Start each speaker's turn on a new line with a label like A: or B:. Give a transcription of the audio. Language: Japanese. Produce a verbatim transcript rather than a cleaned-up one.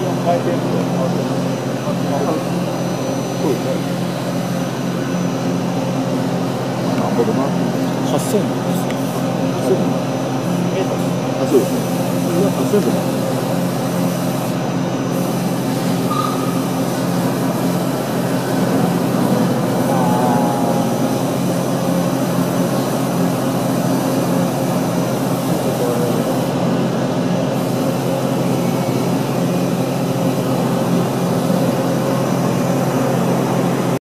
A: 回転数が変わってます。
B: そうですね。なんぼで回ってるんですか。
A: はっせんです。
B: はっせん。あ、そうですね。それははっせんとなんですね。